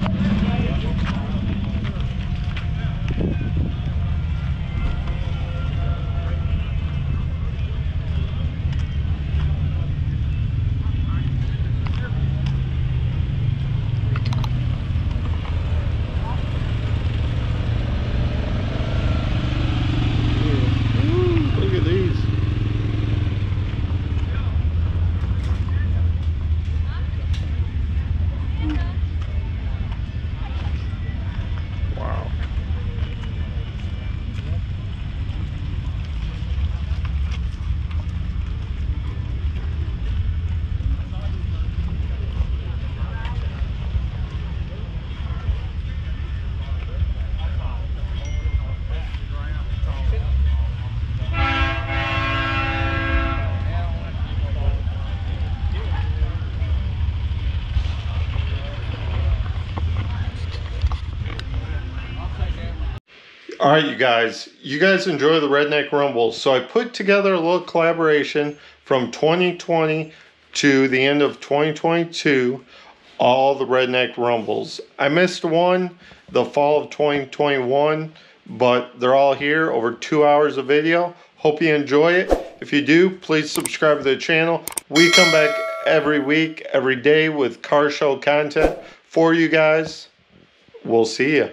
All right, you guys enjoy the Redneck Rumbles. So I put together a little collaboration from 2020 to the end of 2022, all the Redneck Rumbles. I missed one, the fall of 2021, but they're all here, over 2 hours of video. Hope you enjoy it. If you do, please subscribe to the channel. We come back every week, every day with car show content for you guys. We'll see you.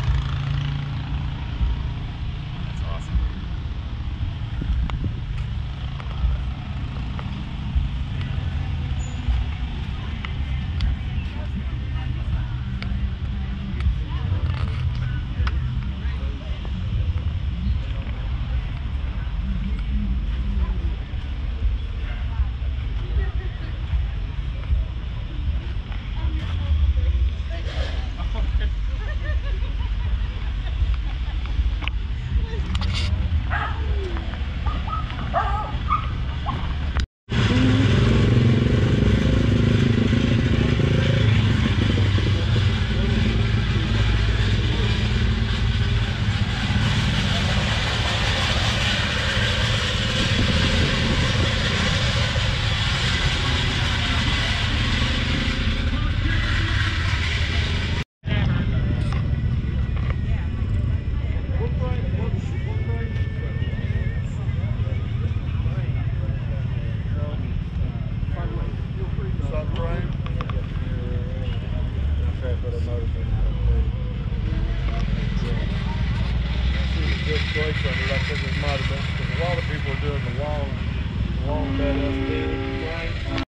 Place under it. I think it might have been because a lot of people are doing the long bed of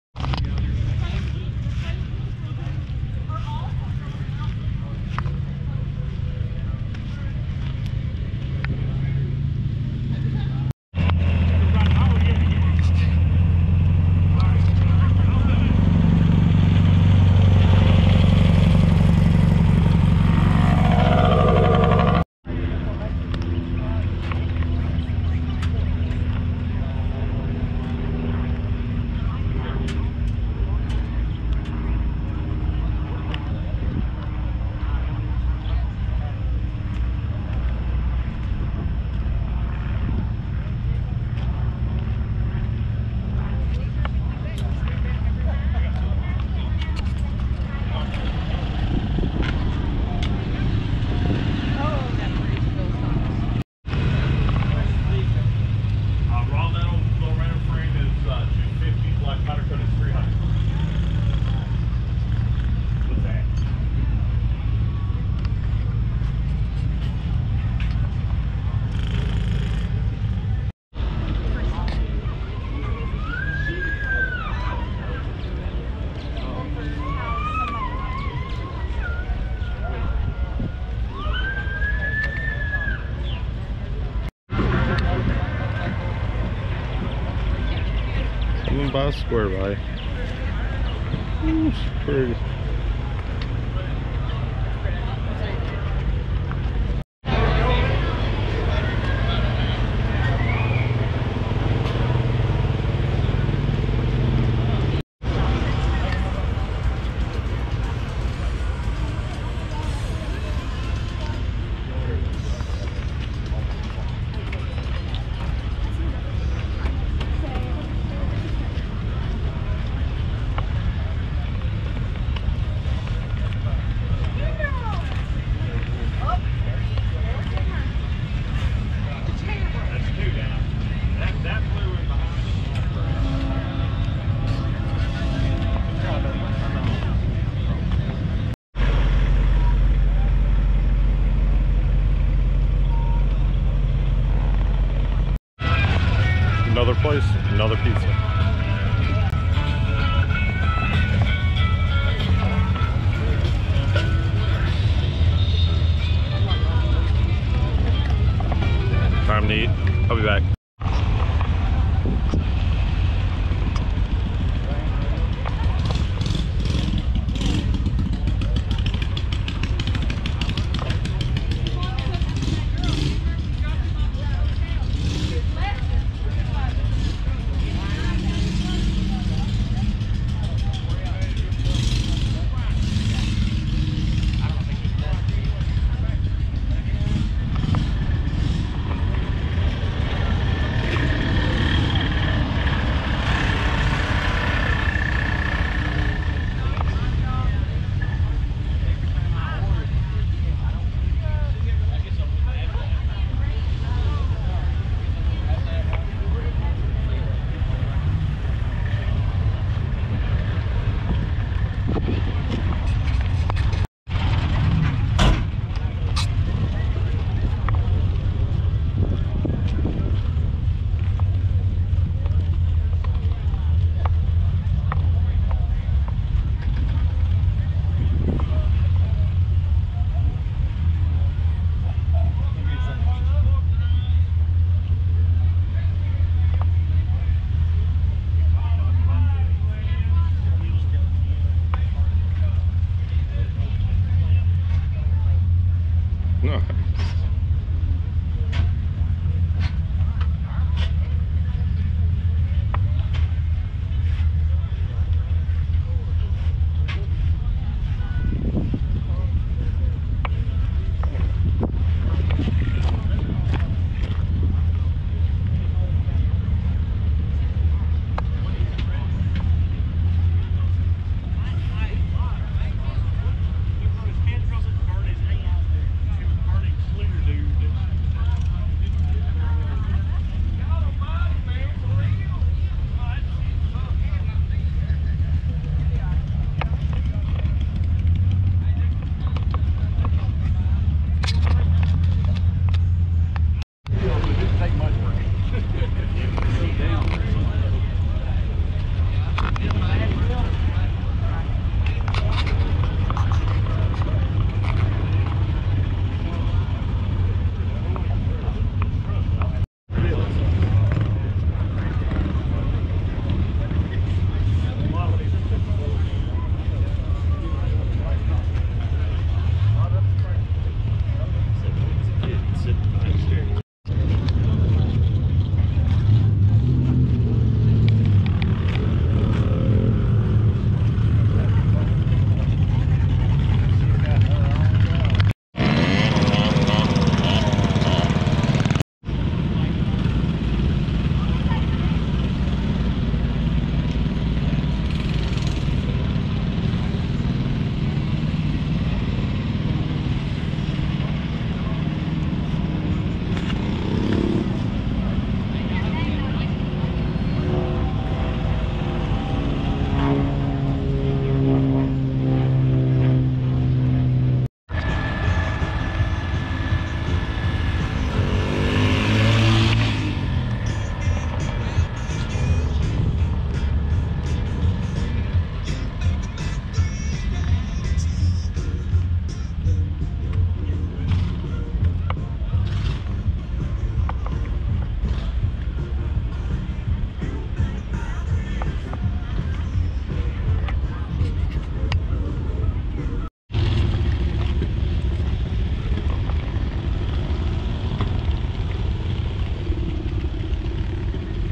By square by. Ooh, it's pretty.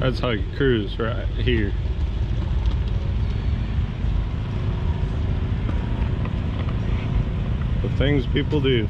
That's how you cruise right here. The things people do.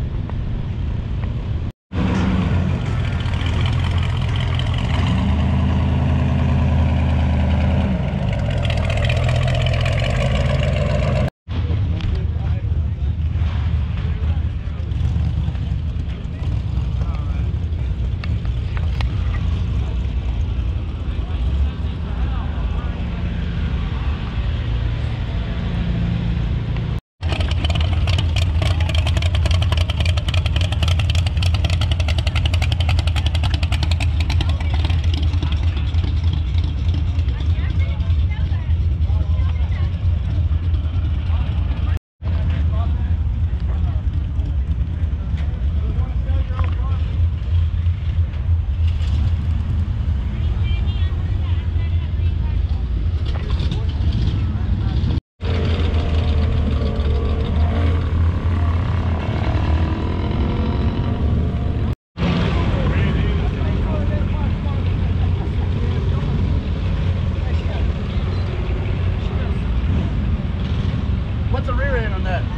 What's the rear end on that?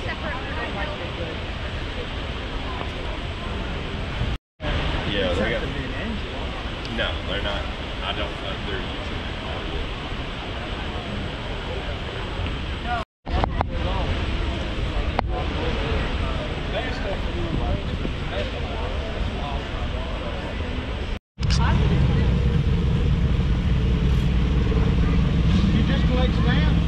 Yeah, they got. No, they're not. I don't think they're using it all yet. You just collect stamps,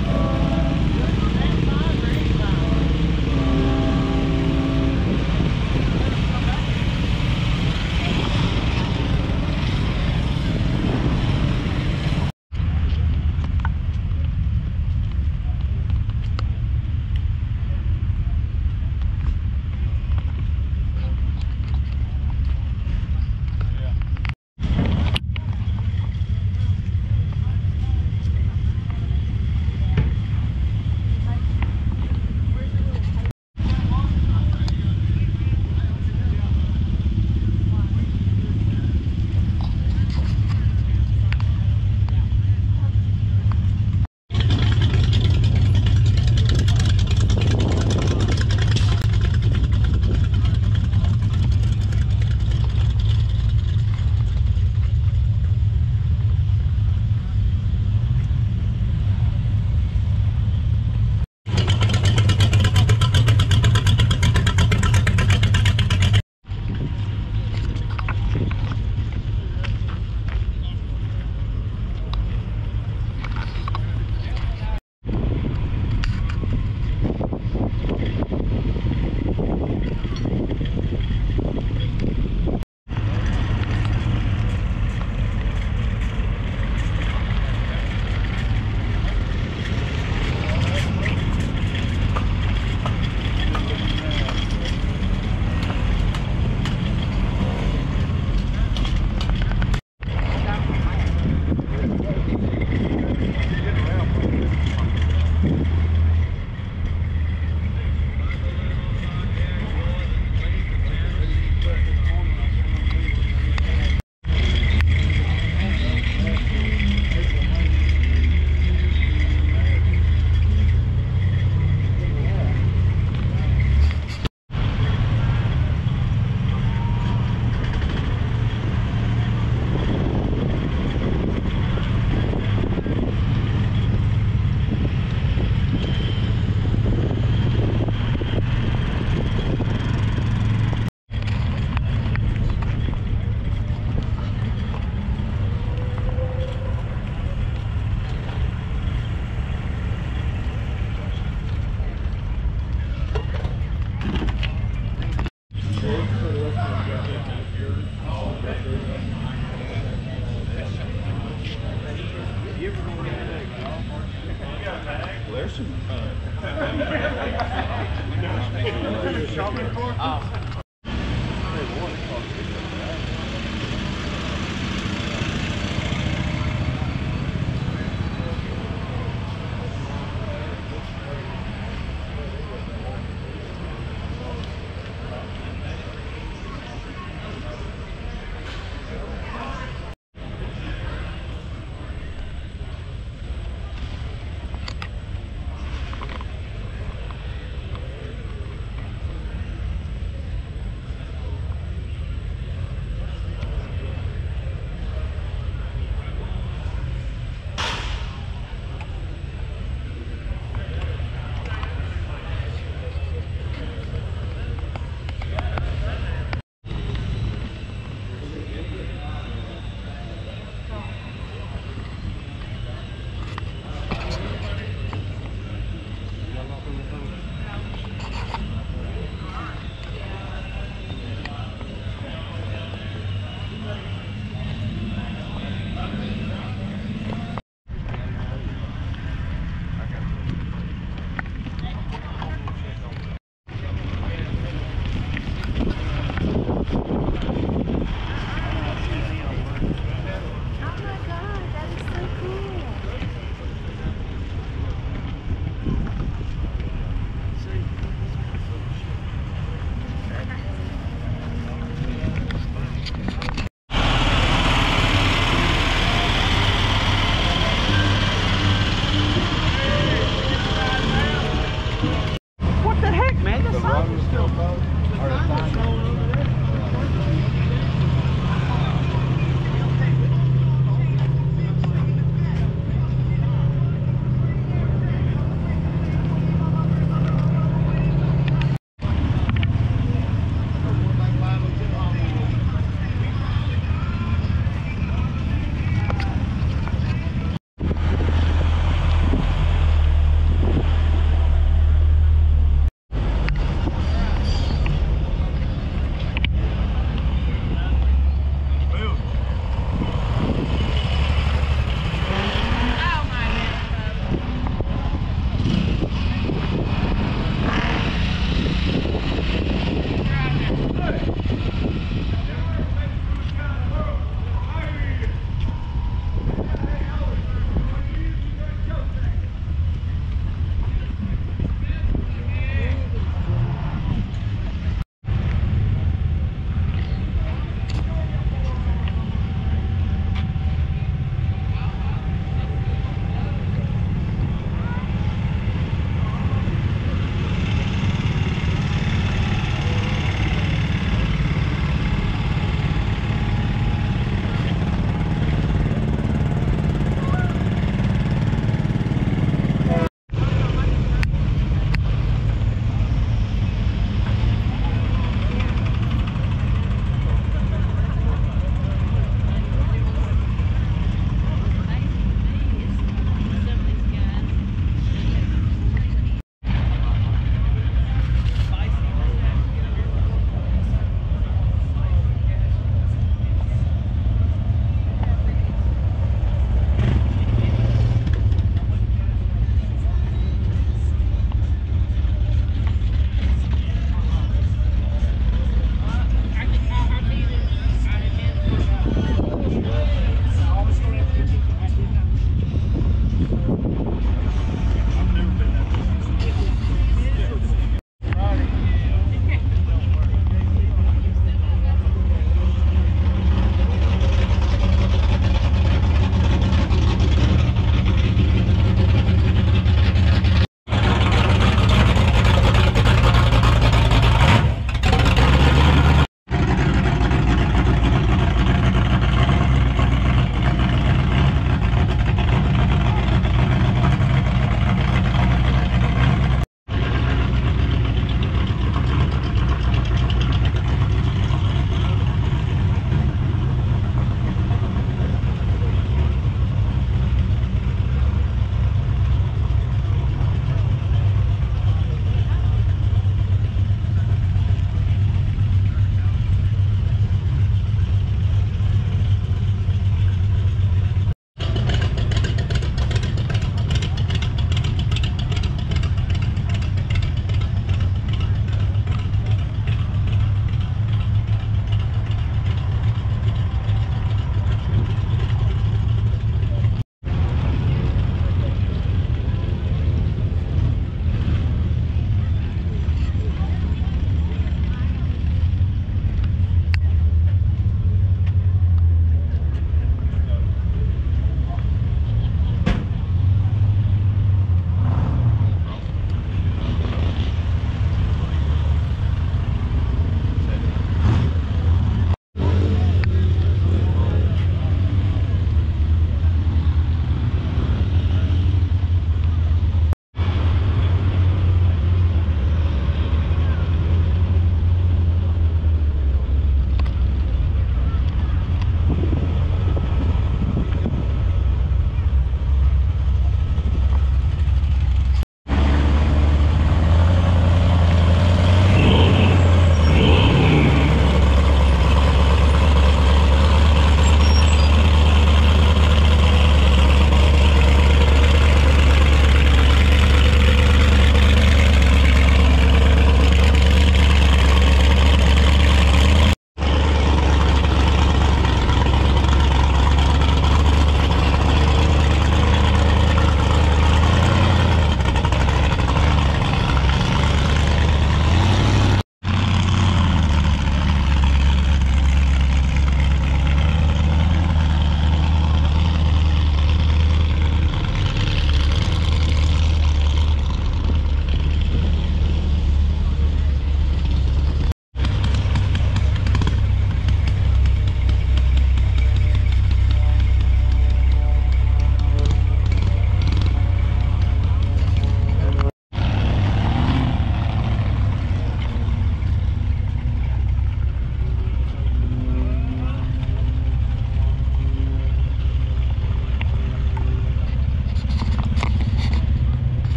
There's some. Roger's still both. Or the sign.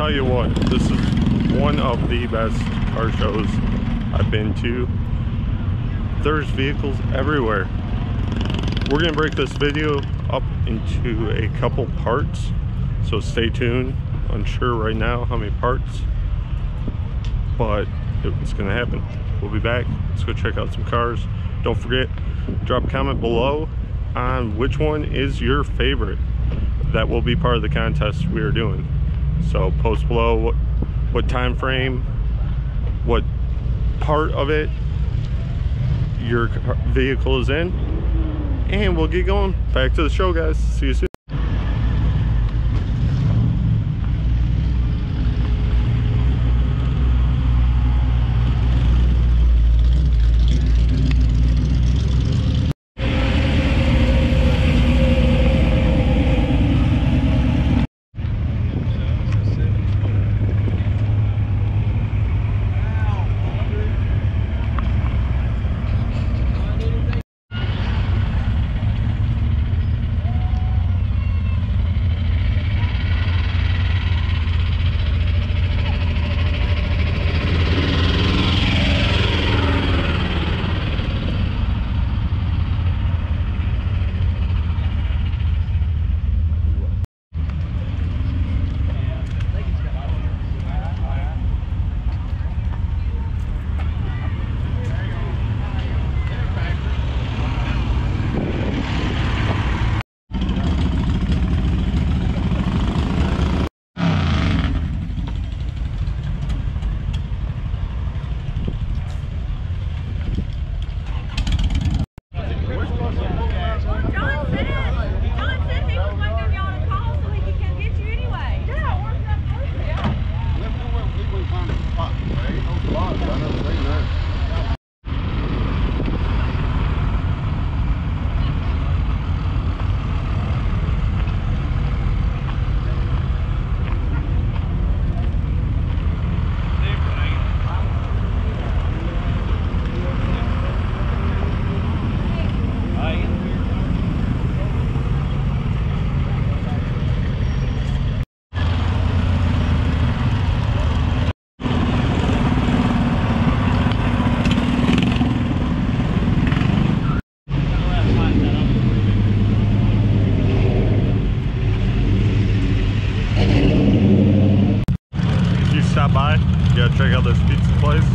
tell you what, this is one of the best car shows I've been to. There's vehicles everywhere. We're gonna break this video up into a couple parts, so stay tuned. Unsure right now how many parts, but it's gonna happen. We'll be back. Let's go check out some cars. Don't forget, drop a comment below on which one is your favorite. That will be part of the contest we are doing. So post below what time frame, what part of it your vehicle is in, and we'll get going. Back to the show, guys. See you soon. By, you gotta check out this pizza place,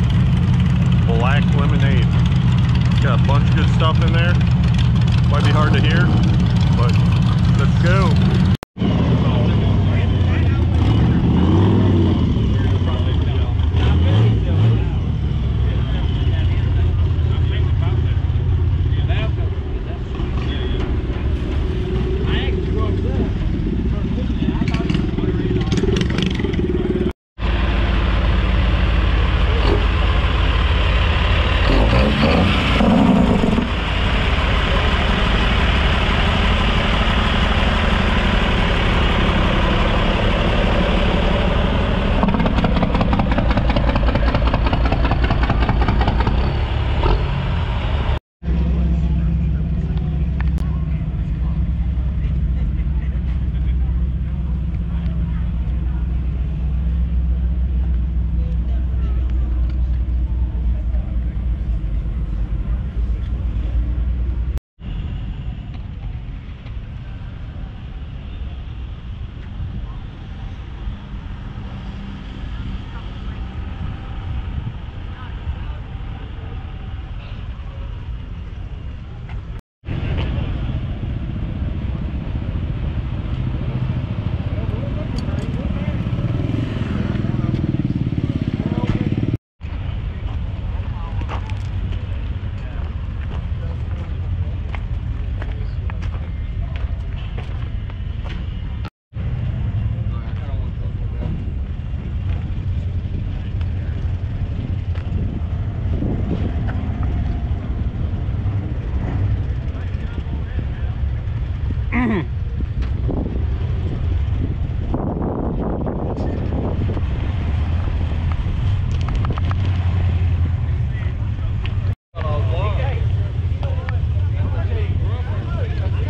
Black Lemonade. It's got a bunch of good stuff in there. Might be hard to hear, but let's go.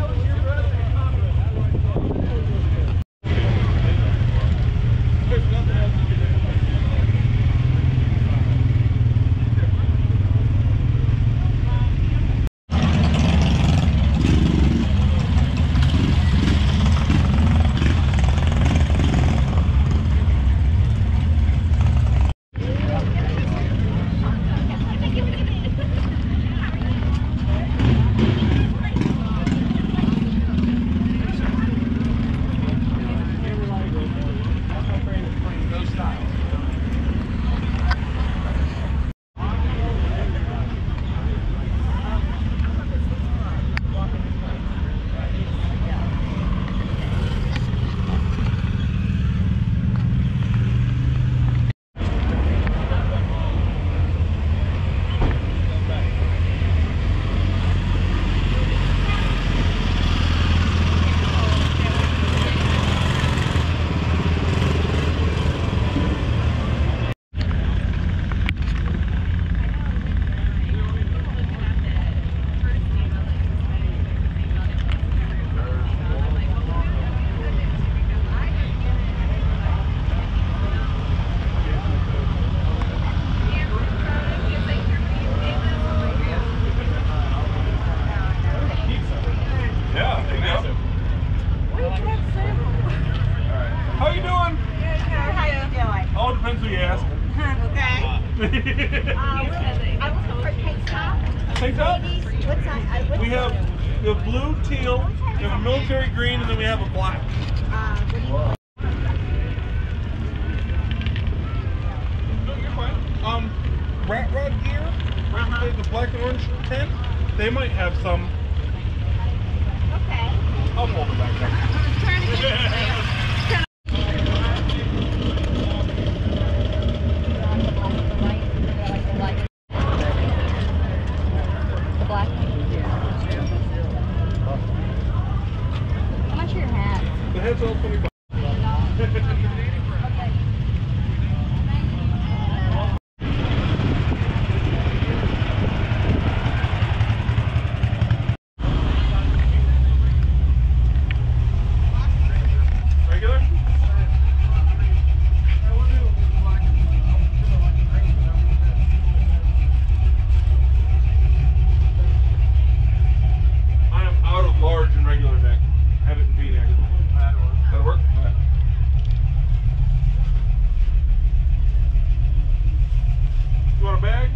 There's nothing We have blue, teal, we have a military green, and then we have a black. No, you're fine. Rat Rod gear, the black and orange tent, they might have some. Okay. I'll hold it back there. The head's all 25. Regular? I am out of large and regular neck. Have it in V-neck. That'll work? Okay. You want a bag?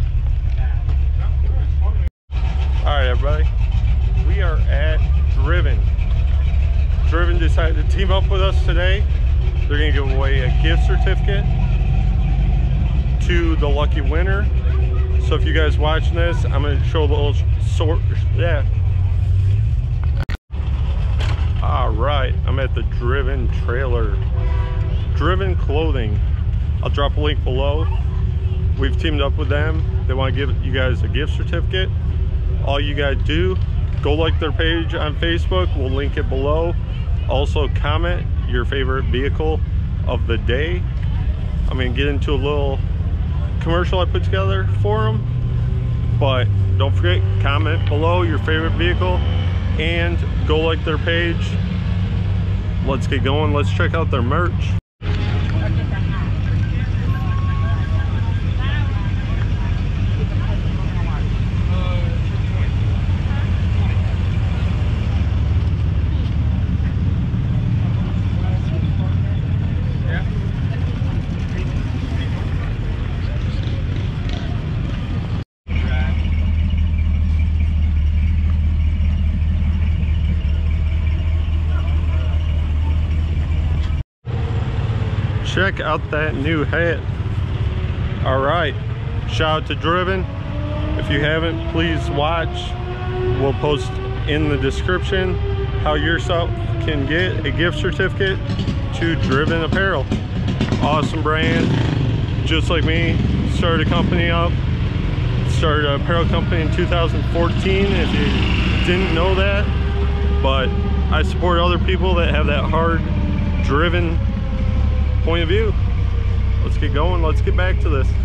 All right, everybody. We are at Driven. Driven decided to team up with us today. They're gonna give away a gift certificate to the lucky winner. So if you guys watching this, I'm gonna show a little sort. Yeah. All right, I'm at the Driven trailer. Driven Clothing. I'll drop a link below. We've teamed up with them. They want to give you guys a gift certificate. All you gotta do, go like their page on Facebook. We'll link it below. Also comment your favorite vehicle of the day. I'm gonna get into a little commercial I put together for them. But don't forget, comment below your favorite vehicle and go like their page. Let's get going. Let's check out their merch. Check out that new hat. All right, shout out to Driven. If you haven't, please watch. We'll post in the description how yourself can get a gift certificate to Driven Apparel. Awesome brand. Just like me, started a company up. Started an apparel company in 2014, if you didn't know that. But I support other people that have that hard driven point of view. Let's get going. Let's get back to this.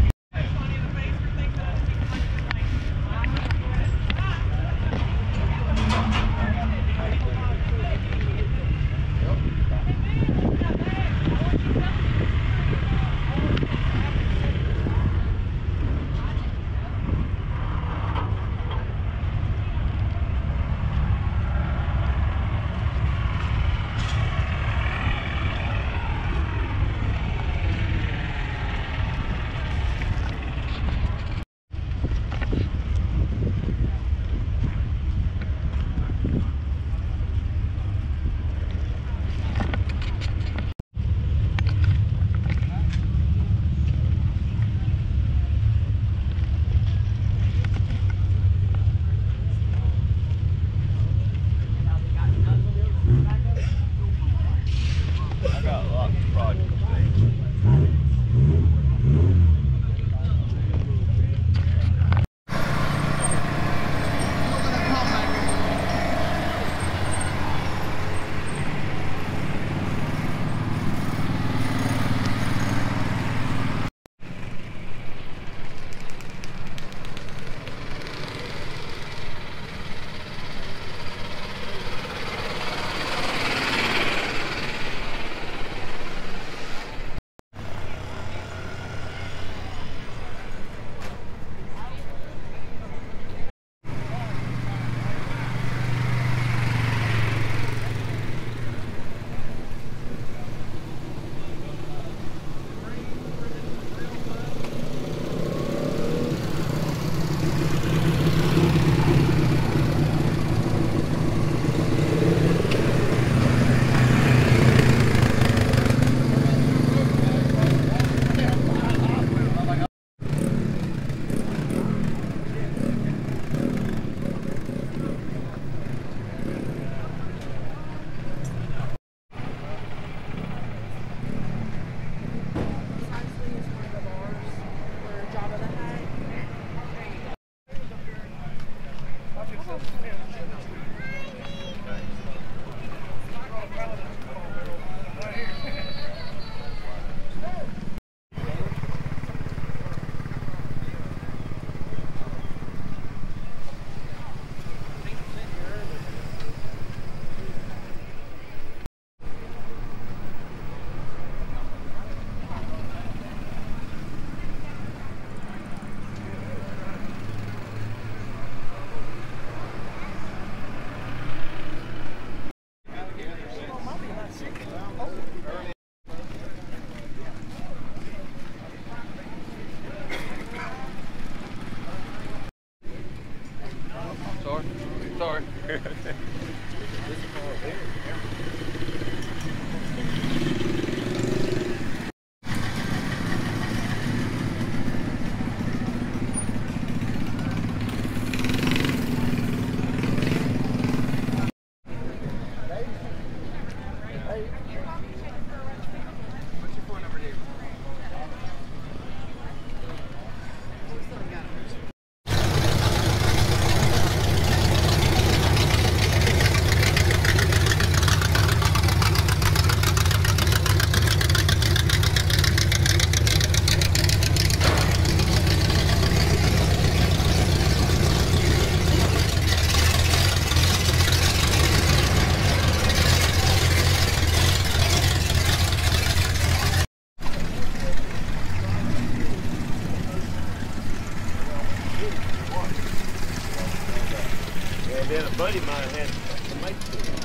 And then a buddy of mine had a mate.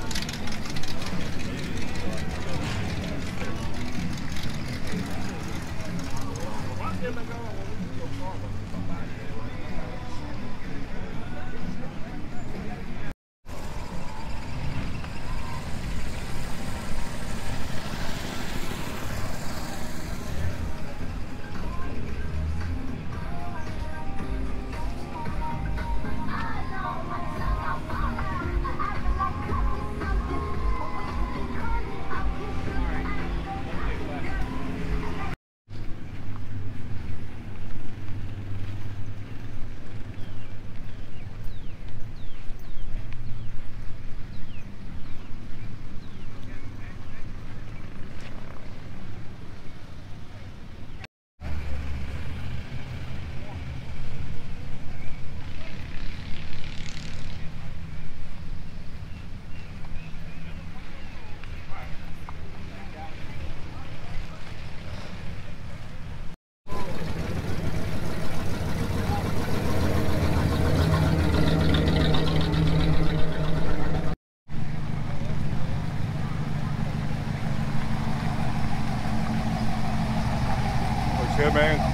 Good, man.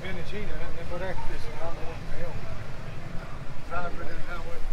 finish eating it, and put extra this and I don't know what the hell. Trying to put it that way.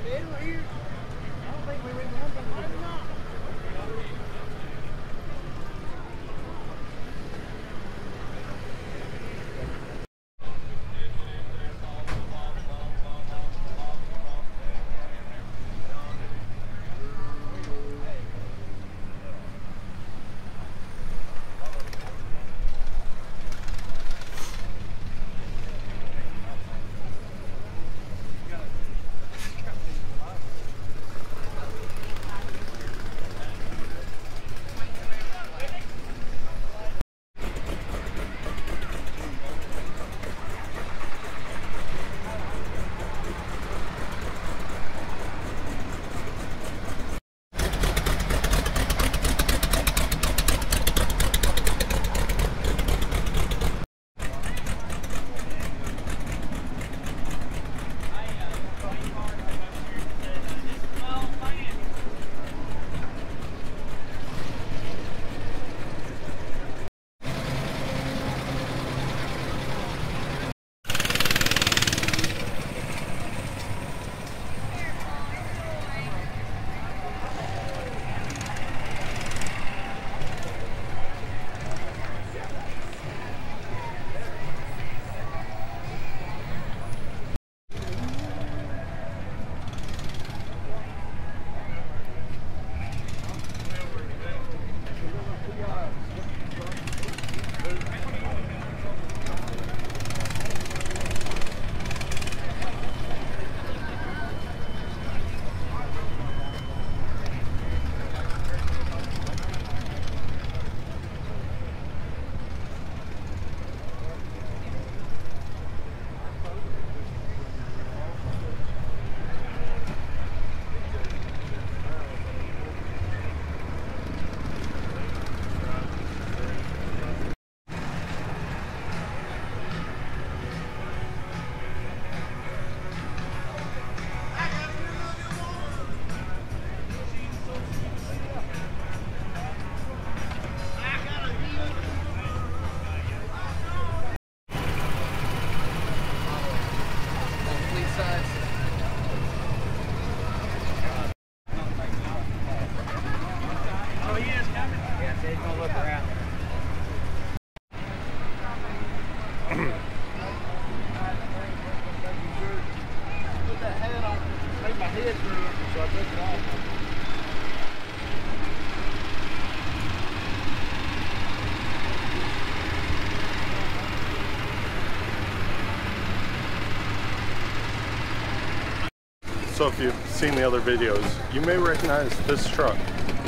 So if you've seen the other videos, you may recognize this truck.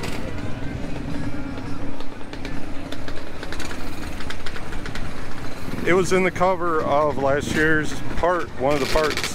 It was in the cover of last year's one of the parts.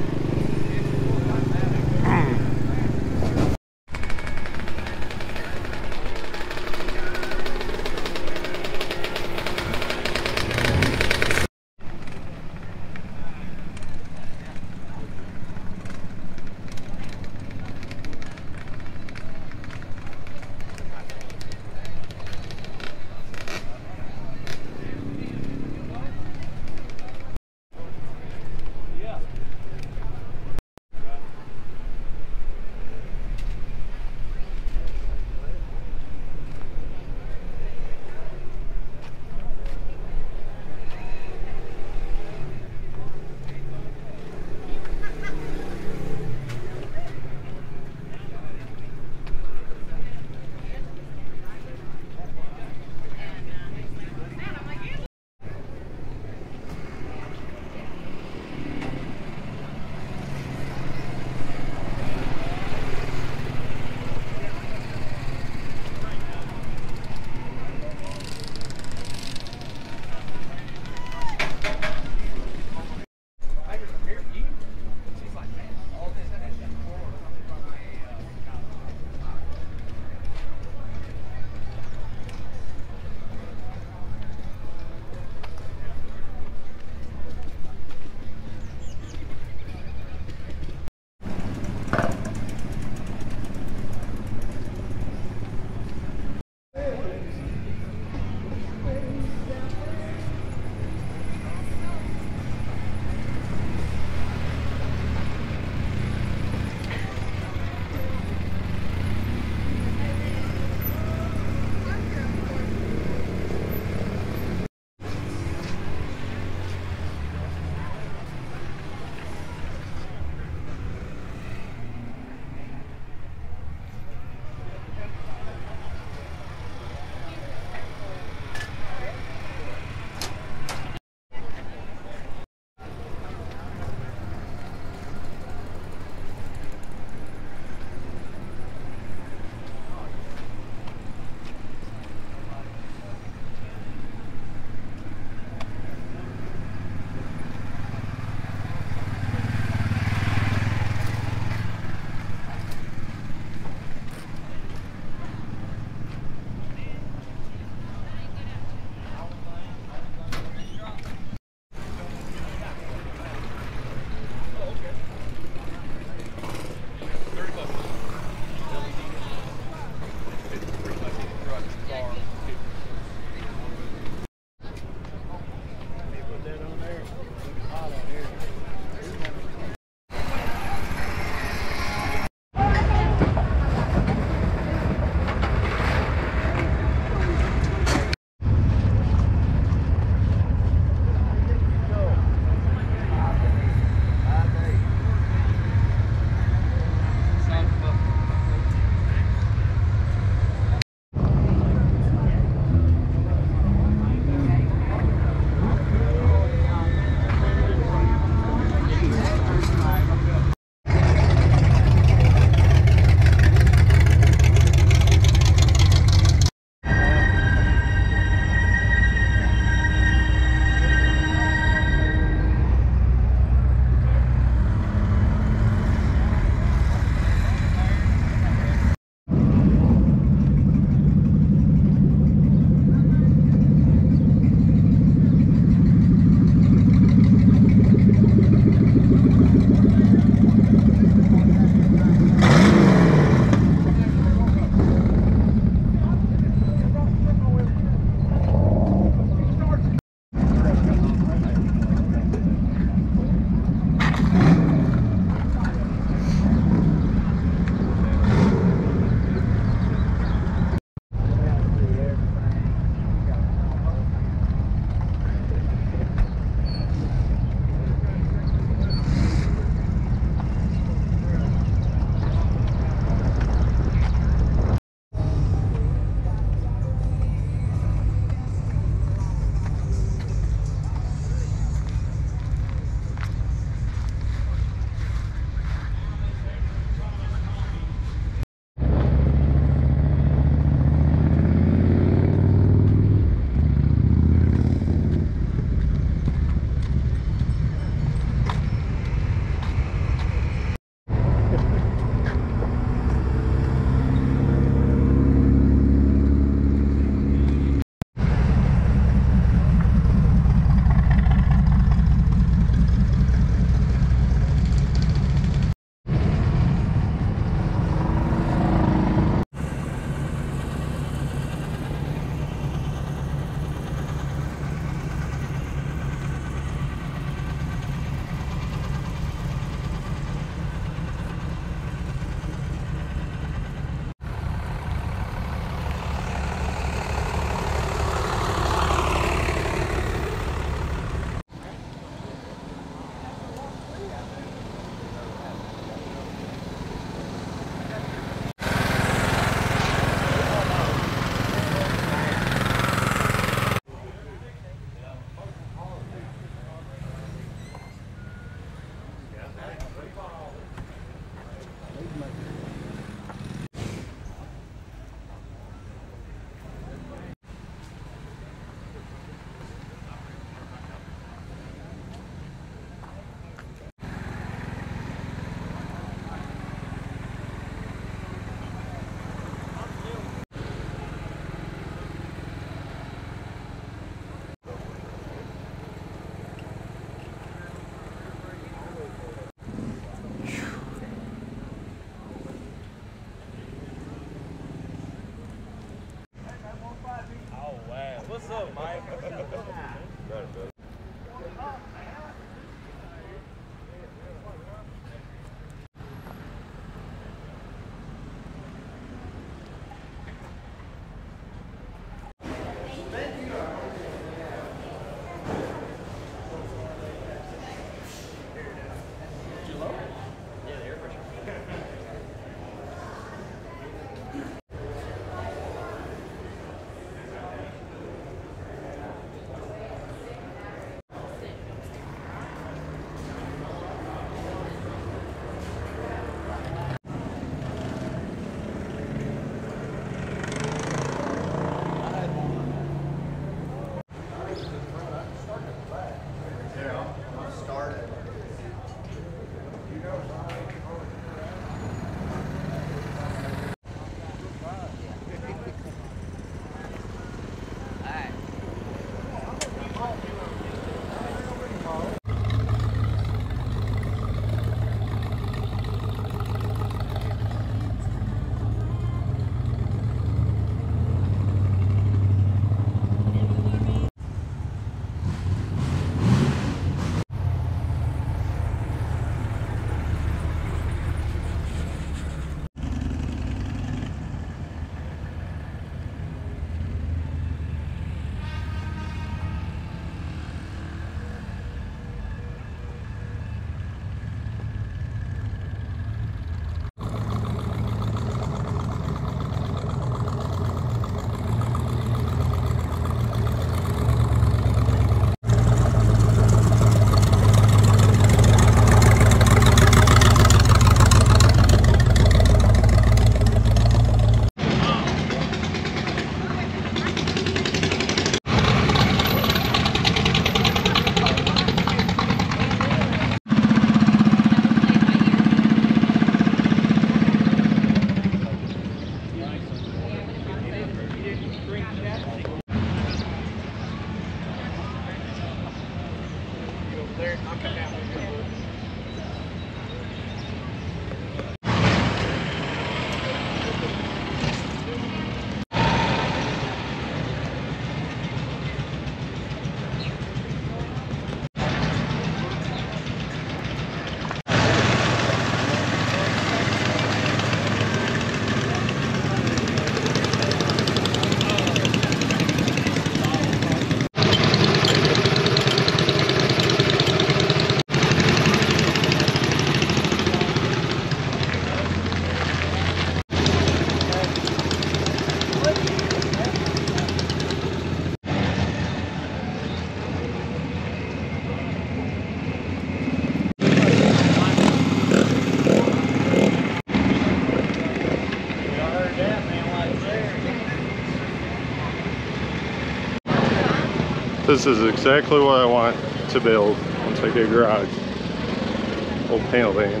This is exactly what I want to build once I get a garage. Old panel van.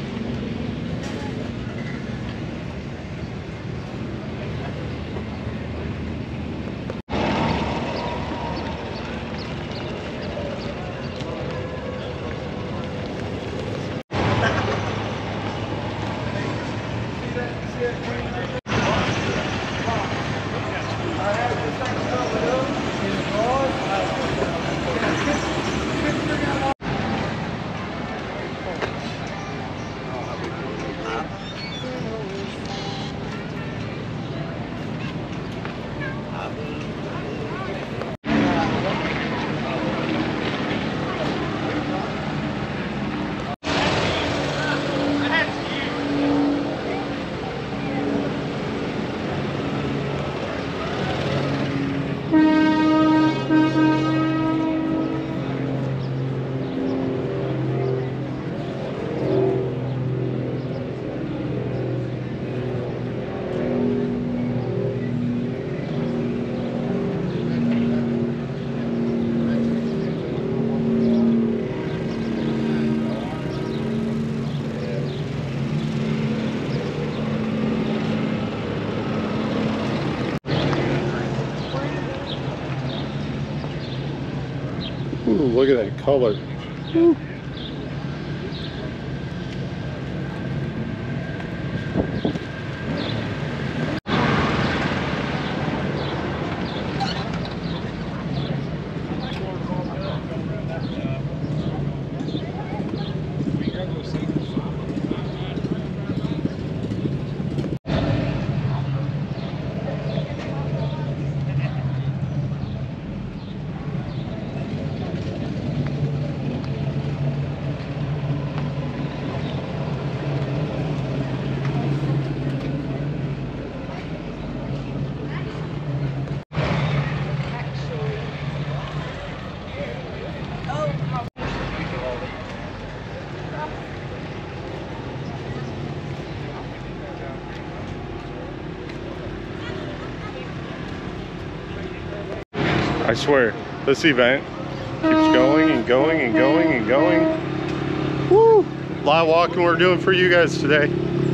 Ooh, look at that color. Ooh. I swear, this event keeps going and going and going and going. Woo! A lot of walking we're doing for you guys today.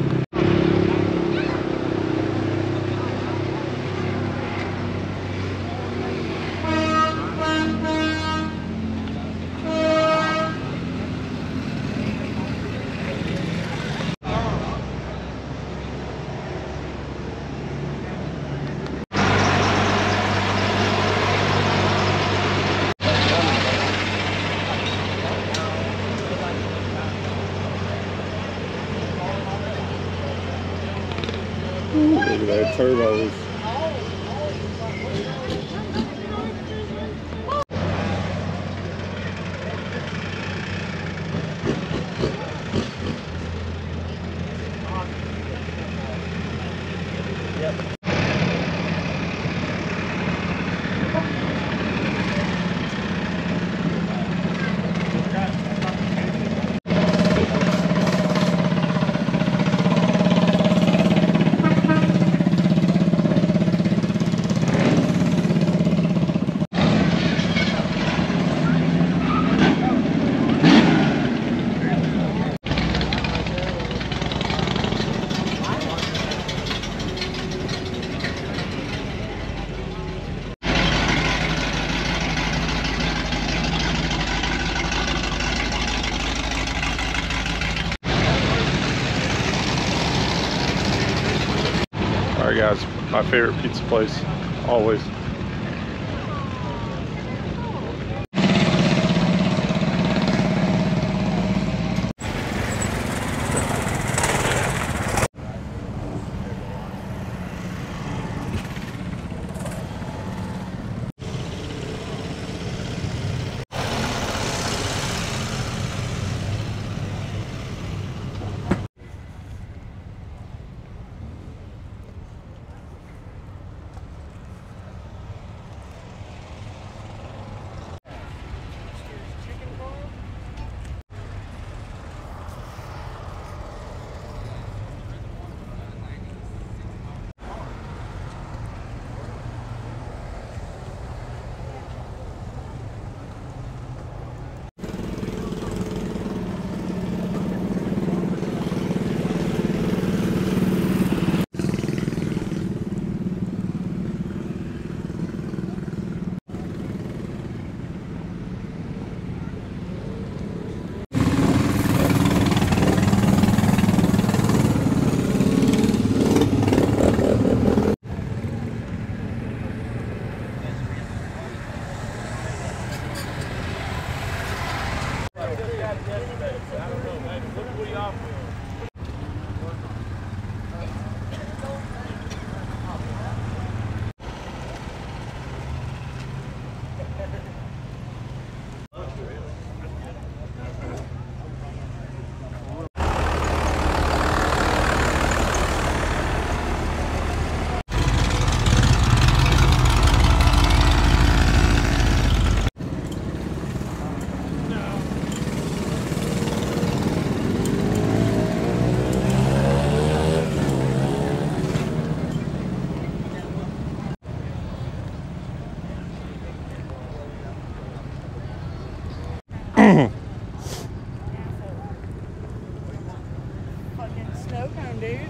Look at that turbos. Alright guys, my favorite pizza place, always. snow cone, dude.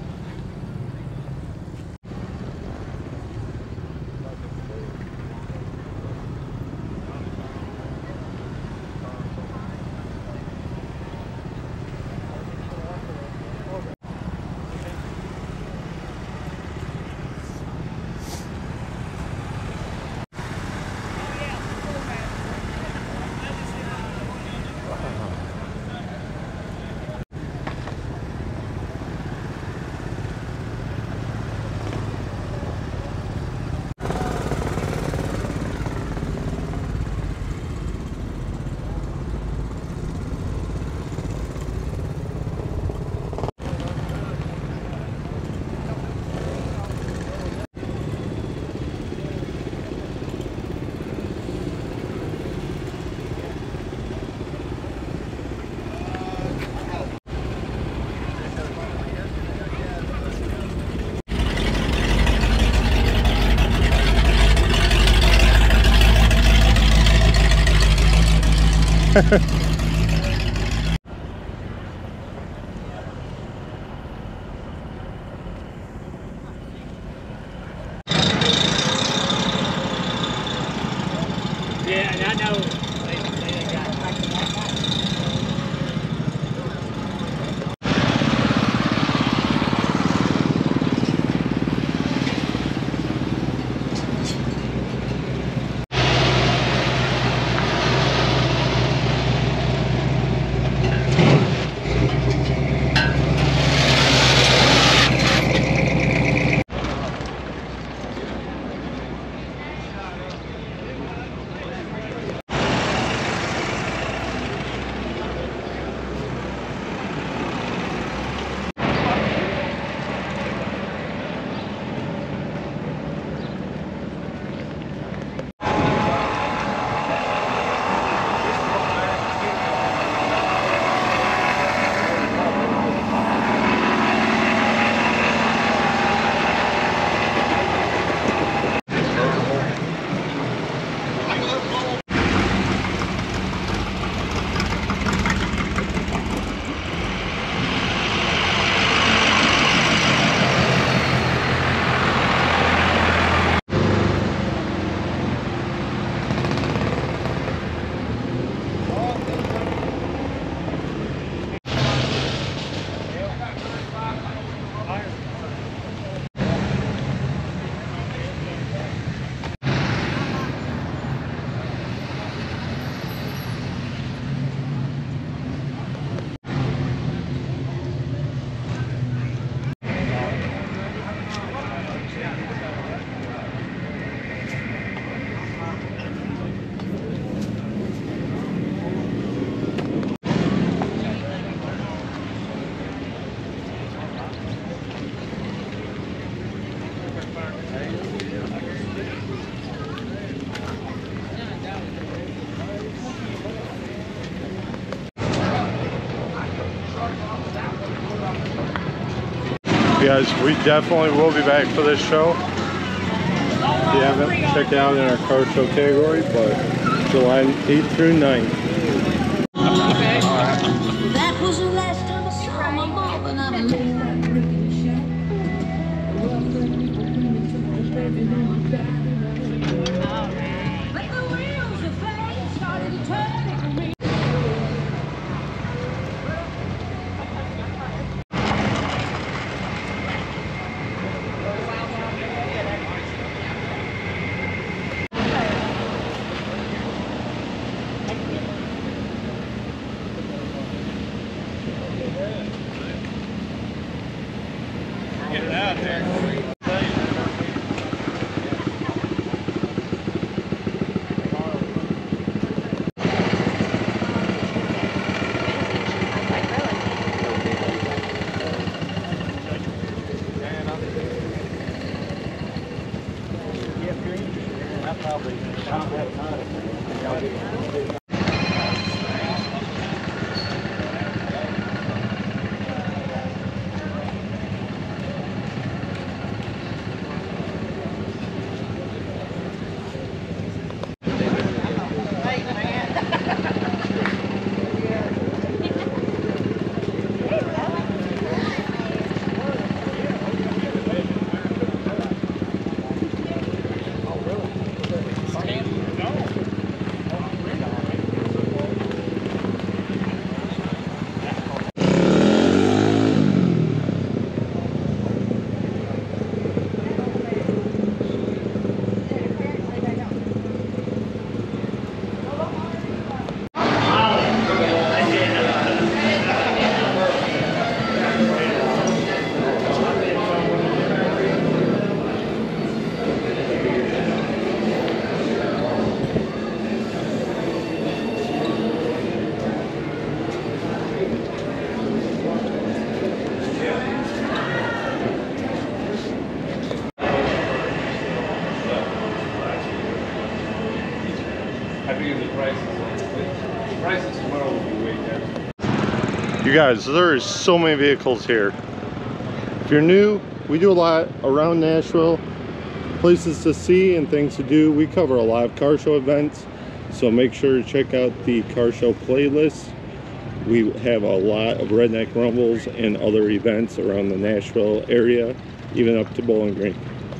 Yeah, I know. They got Guys, we definitely will be back for this show. If you haven't checked out in our car show category, but July 8th through 9th. That was the last time I saw my mom, and I'm but the wheels of fate started turning for me. Get it out there. You guys, there is so many vehicles here. If you're new, we do a lot around Nashville, places to see and things to do. We cover a lot of car show events, so make sure to check out the car show playlist. We have a lot of Redneck Rumbles and other events around the Nashville area, even up to Bowling Green.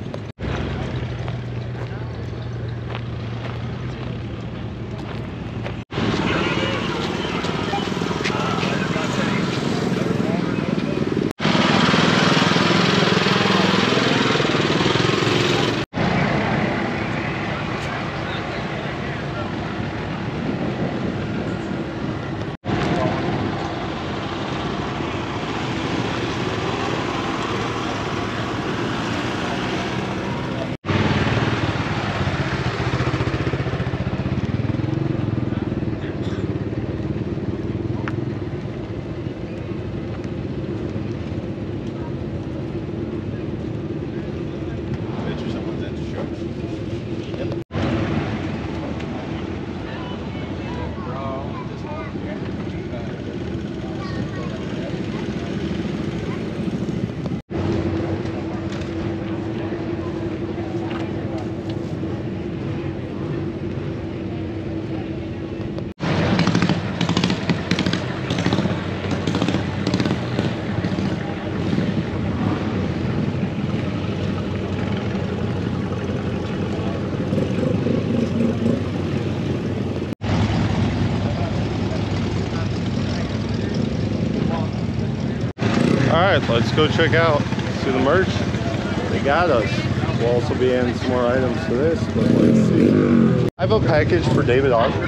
Alright, let's go check out, see the merch. They got us. We'll also be adding some more items to this, but let's see. I have a package for David Arthur.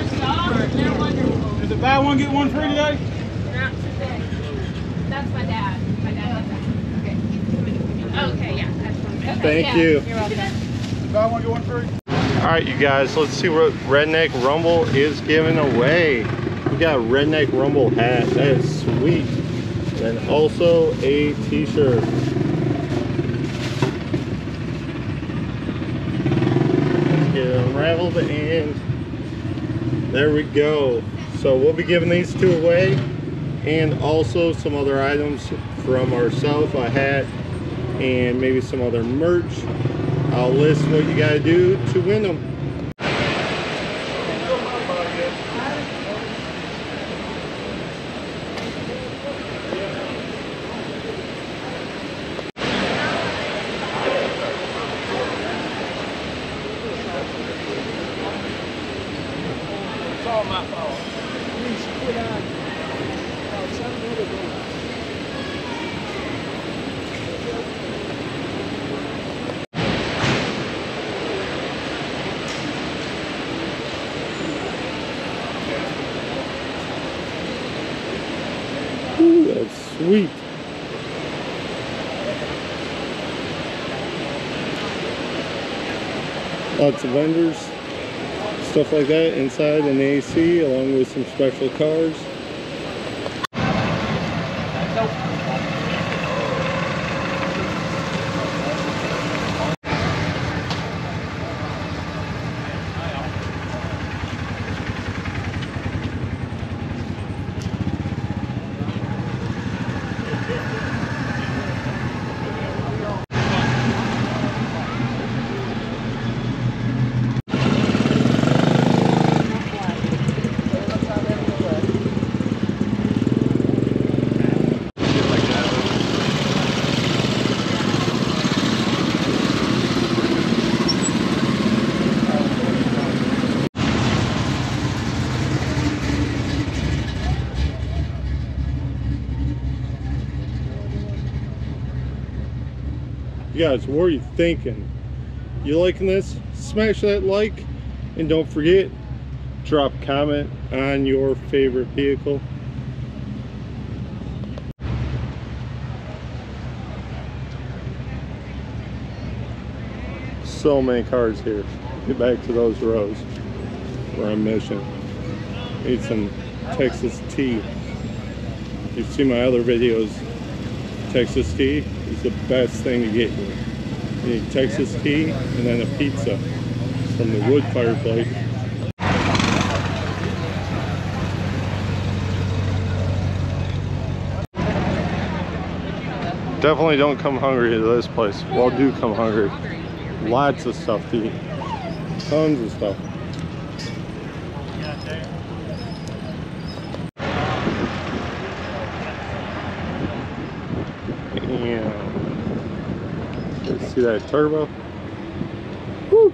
Is it buy one, get one free today? Not today. That's my dad. My dad does that. Okay. Okay, yeah, that's fine. Okay, Thank yeah, you. You're welcome. Buy one, get one free. Alright, you guys, let's see what Redneck Rumble is giving away. We got a Redneck Rumble hat. That is sweet. And also a t-shirt. Let's get it unraveled, and there we go. So we'll be giving these two away, and also some other items from ourselves, a hat and maybe some other merch. I'll list what you gotta do to win them. Ooh, that's sweet. Lots of vendors, stuff like that inside an AC, along with some special cars. Guys, what are you thinking? You liking this? Smash that like, and don't forget, drop a comment on your favorite vehicle. So many cars here. Get back to those rows. We're on mission. Need some Texas tea. If you've seen my other videos, Texas tea is the best thing to get here. You need Texas tea and then a pizza from the wood fireplace. Definitely don't come hungry to this place. Well, do come hungry. Lots of stuff to eat. Tons of stuff. Yeah. See that turbo? Woo!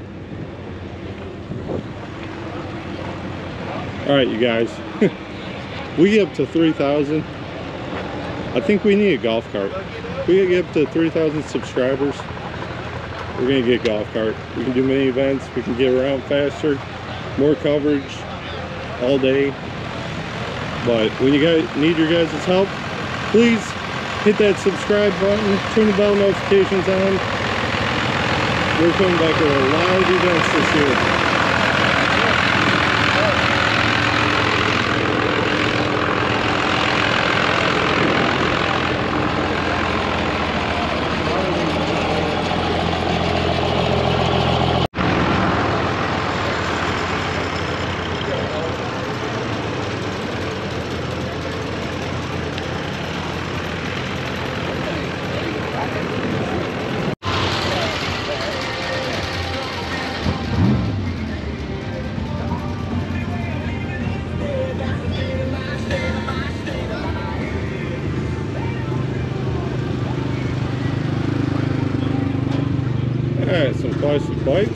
Alright, you guys. We get up to 3,000. I think we need a golf cart. We gotta get up to 3,000 subscribers. We're gonna get a golf cart. We can do many events. We can get around faster, more coverage all day. But when you guys need your guys' help, please hit that subscribe button, turn the bell notifications on. We're coming back with a lot of events this year. Alright, some plastic bikes.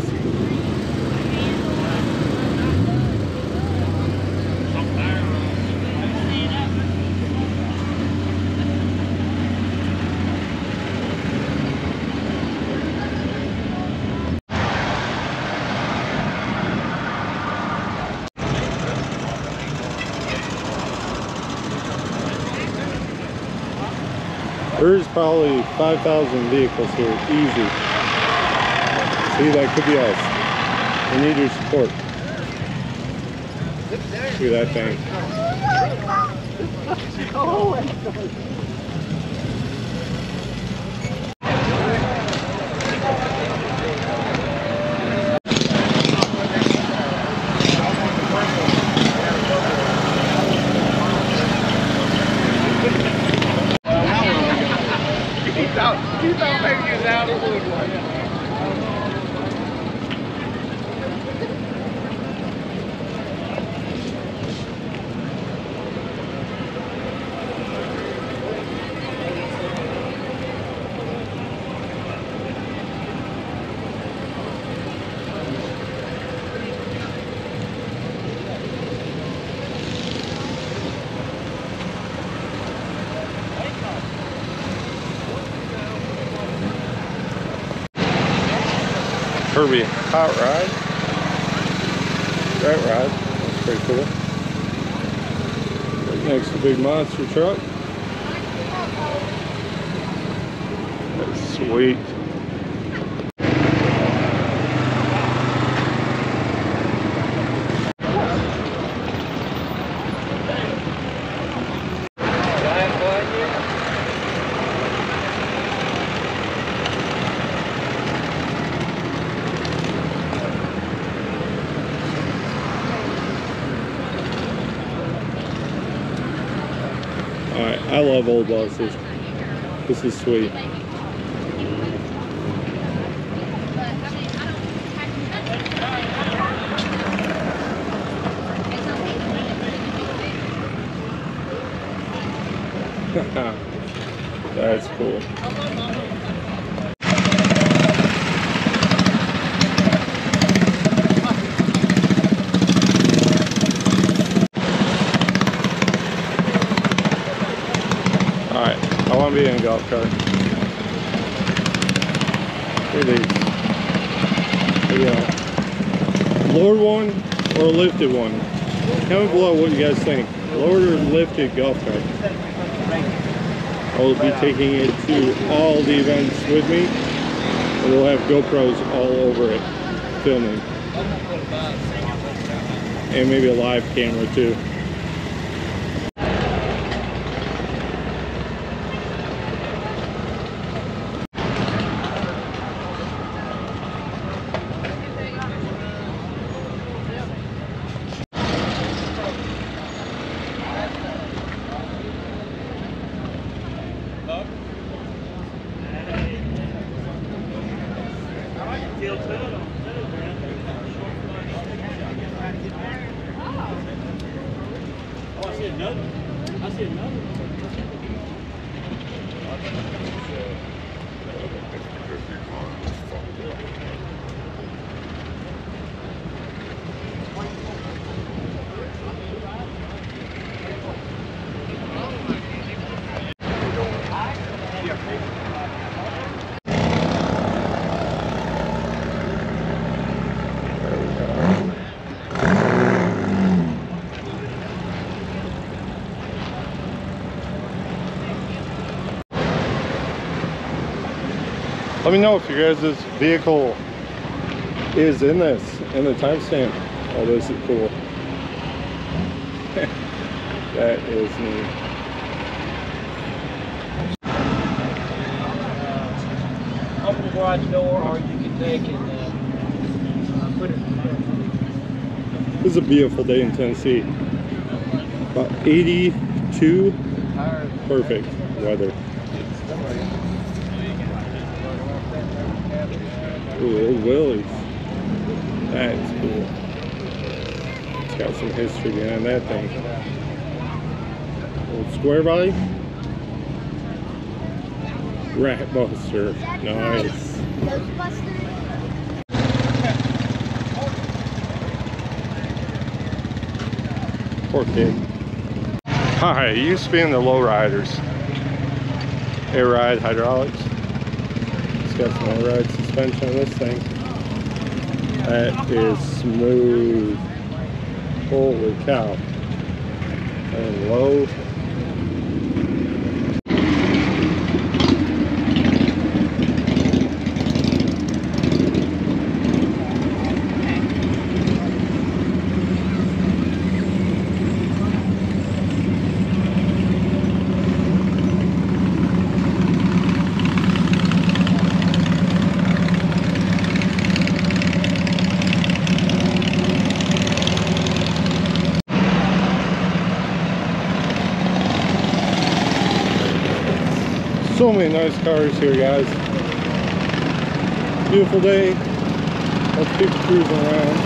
There's probably 5,000 vehicles here, easy. See, that could be us. We need your support. Look at that thing. Kirby hot ride. That ride. That's pretty cool. Right next to big monster truck. That's sweet. Alright, I love old buses. This is sweet. That's cool. Alright, I want to be in a golf cart. Here it is. Here we go. Lowered one or a lifted one? Comment below what you guys think. Lowered or lifted golf cart? I will be taking it to all the events with me. And we'll have GoPros all over it, filming. And maybe a live camera too. Oh, I see another. I see another. Let me know if your guys' vehicle is in this, in the timestamp. Oh, this is cool. That is neat. Open the garage door, or you can take and put it. This is a beautiful day in Tennessee. About 82, perfect weather. Ooh, old Willie's. That's cool. It's got some history behind that thing. Old square body. Rat Buster. Nice. Poor kid. Hi, it used to be in the lowriders. Air ride hydraulics. It's got some air ride suspension on this thing. That is smooth. Holy cow. And low. So many nice cars here, guys. Beautiful day. Lots of people cruising around.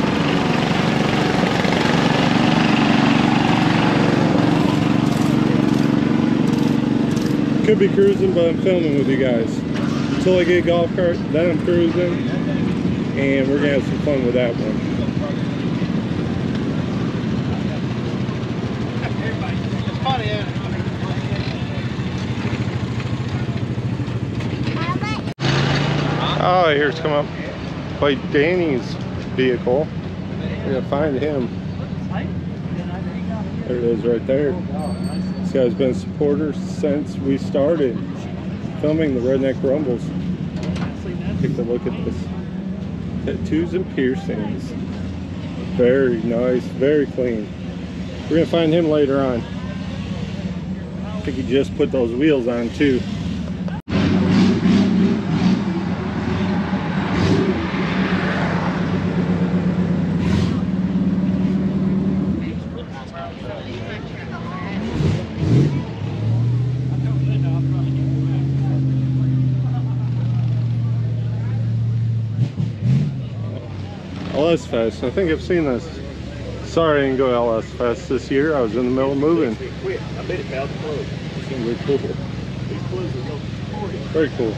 Could be cruising, but I'm filming with you guys. Until I get a golf cart, then I'm cruising. And we're gonna have some fun with that one. Oh, here it's come up by Danny's vehicle. We're gonna find him. There it is right there. This guy's been a supporter since we started filming the Redneck Rumbles. Take a look at this. Tattoos and piercings. Very nice, very clean. We're gonna find him later on. I think he just put those wheels on too. LS Fest. I think I've seen this. Sorry I didn't go to LS Fest this year. I was in the middle of moving. I bet it's out the close. It's gonna be cool. Very cool.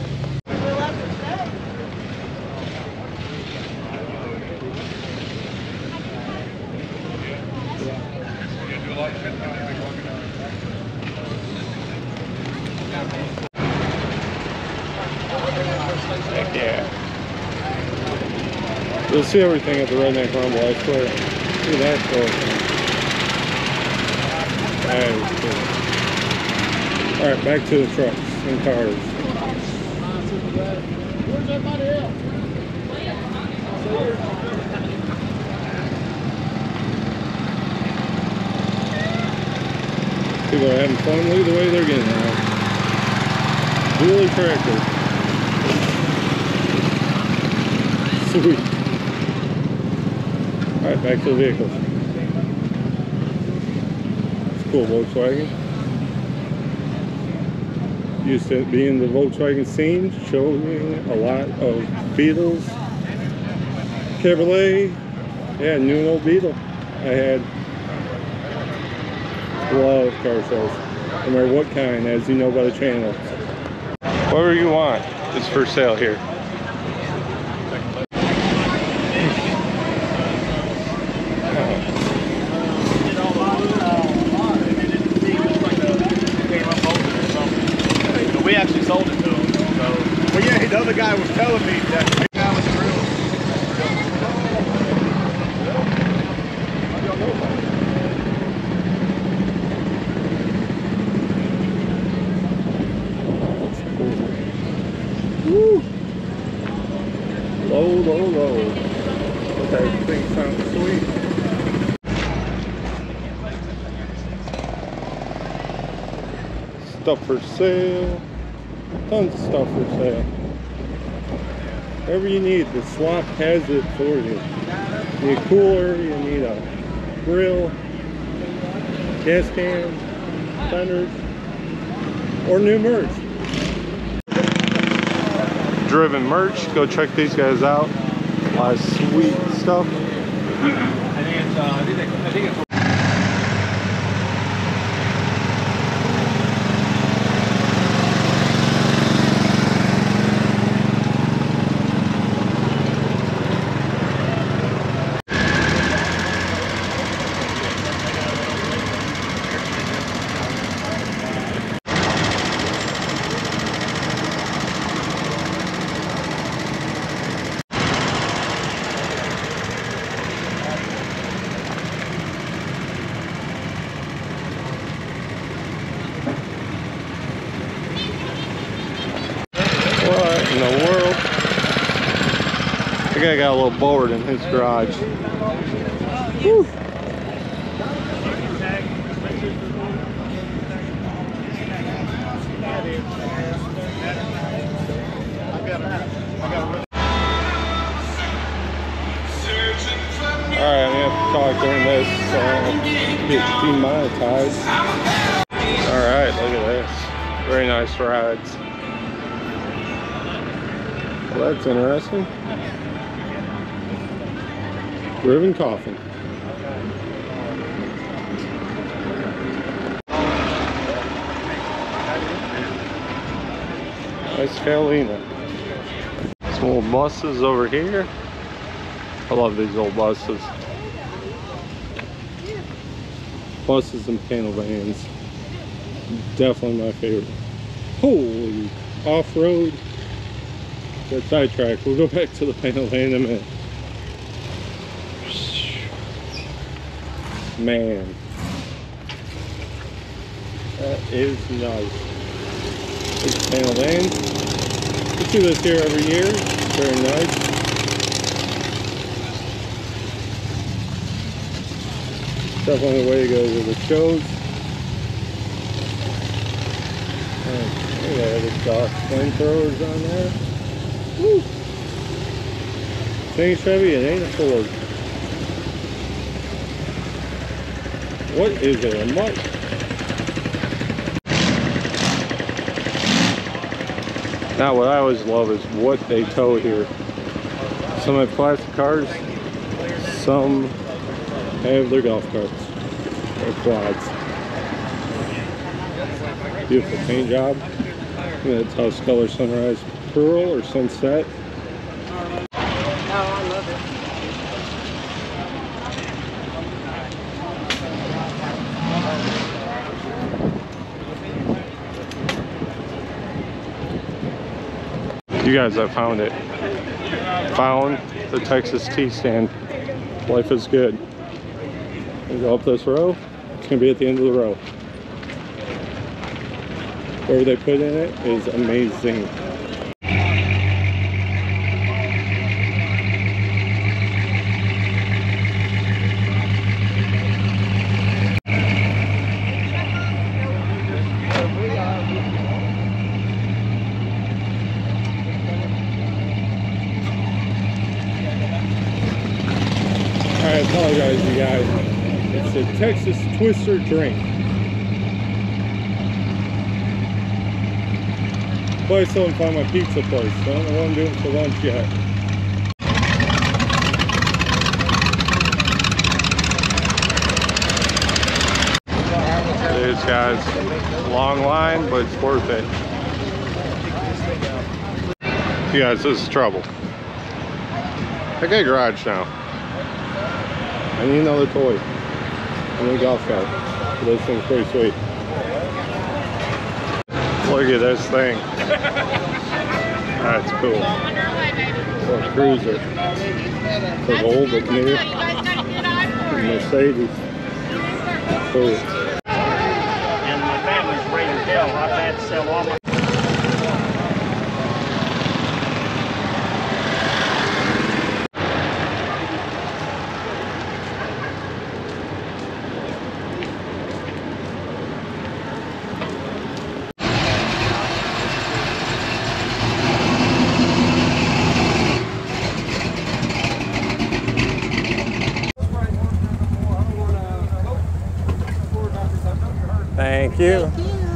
Heck yeah. You'll see everything at the Redneck Rumble, I swear. Look at that cool. That is cool. Alright, back to the trucks and cars. Where's everybody else? People are having fun. Look at the way they're getting out. Dually tractor. Sweet. Alright, back to the vehicles. It's cool, Volkswagen. Used to be in the Volkswagen scene, showing a lot of Beetles Chevrolet. Yeah, new and old Beetle. I had. Love car sales. No matter what kind, as you know by the channel. Whatever you want is for sale here. We actually sold it to him. So. Well, yeah, the other guy was telling me that the guy was real. Woo! Low, low, low. That thing sounds sweet. Stuff for sale. Tons of stuff for sale. Whatever you need, the swap has it for you. You need a cooler, you need a grill, gas can, fenders, or new merch. Driven merch, go check these guys out. A lot of sweet stuff. I think it's What in the world? That guy got a little bored in his garage. Whew. Alright, I'm gonna have to talk during this get demonetized. Alright, look at this. Very nice rides. Well, that's interesting. Riven Coffin. Nice Catalina. Some old buses over here. I love these old buses. Buses and panel vans. Definitely my favorite. Holy off-road. Get sidetracked. We'll go back to the panel van in a minute. Man. That is nice. This panel van. We do this here every year. It's very nice. Definitely the way to go to the shows. Look at the Doc flamethrowers on there. Woo! It ain't Chevy, it ain't a Ford. What is it? A mutt? Now what I always love is what they tow here. Some have plastic cars, some have their golf carts or quads. Beautiful paint job. That's house color sunrise pearl or sunset. Oh, I love it. You guys, I found it. Found the Texas tea stand. Life is good. We go up this row. It's gonna be at the end of the row. Whatever they put in it is amazing. I apologize, you guys. It's a Texas Twister drink. Probably still haven't found my pizza place, so I don't know what I'm doing for lunch yet. guys. Long line, but it's worth it. You guys, this is trouble. I got a garage now. I need another toy. I need a golf cart. This thing's pretty sweet. Look at this thing. That's cool. Little cruiser. It's old, but new. Mercedes. Cool. And my family's ready to hell. I've had to sell all my. Thank you.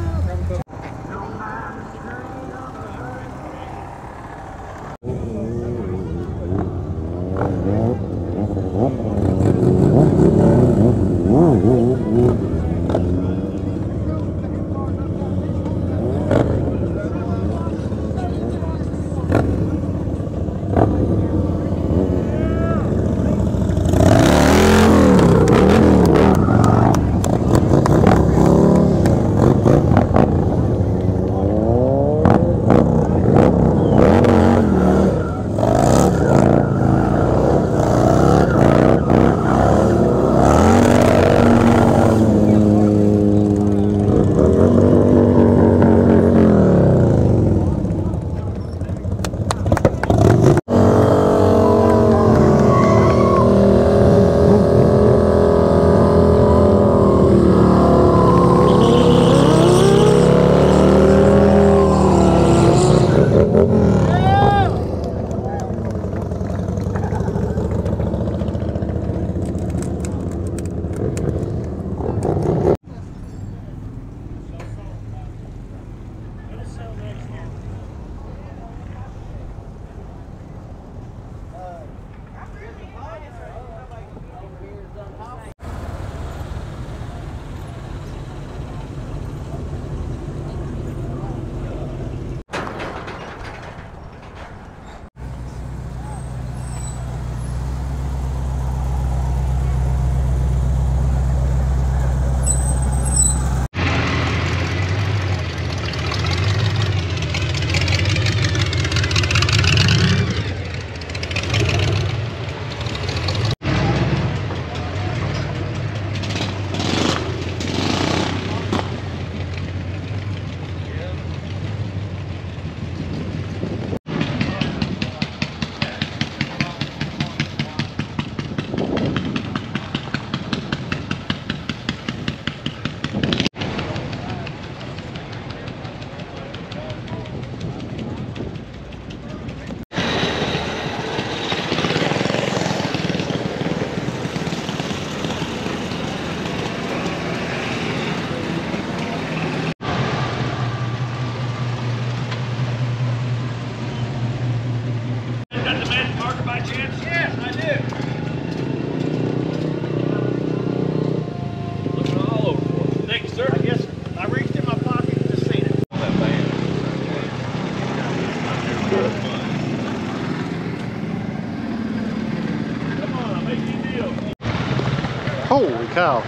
Holy cow.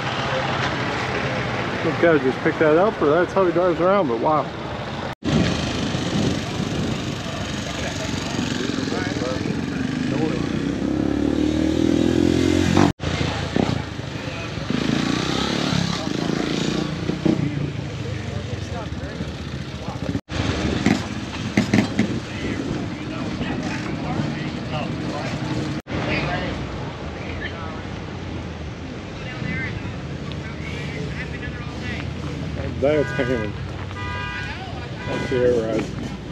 This guy just picked that up, or that's how he drives around, but wow. That's hanging. That's the air ride.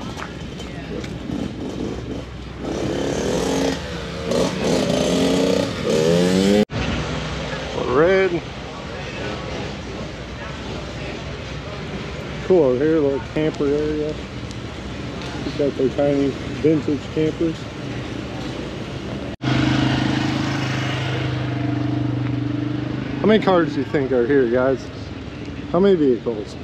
Red. Cool over here, little camper area. You've got their tiny vintage campers. How many cars do you think are here, guys? How many vehicles?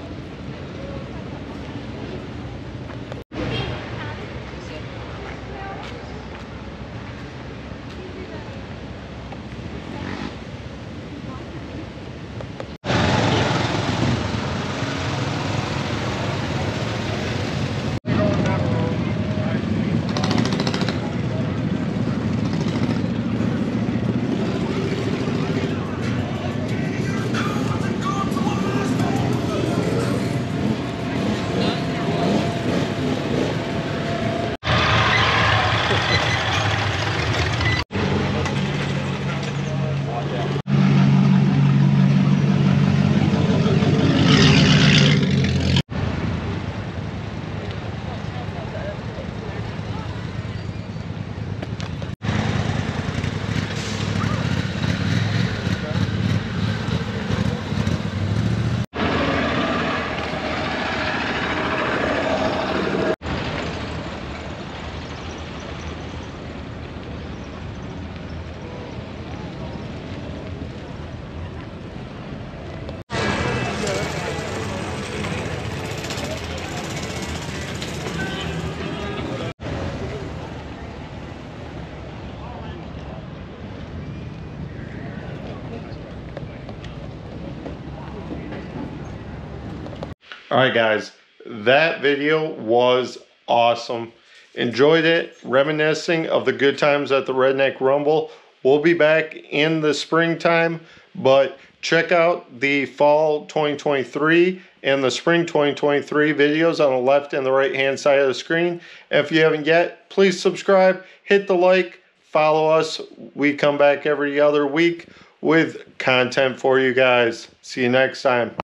All right, guys, that video was awesome. Enjoyed it, reminiscing of the good times at the Redneck Rumble. We'll be back in the springtime, but check out the fall 2023 and the spring 2023 videos on the left and the right hand side of the screen. If you haven't yet, please subscribe, hit the like, follow us. We come back every other week with content for you guys. See you next time.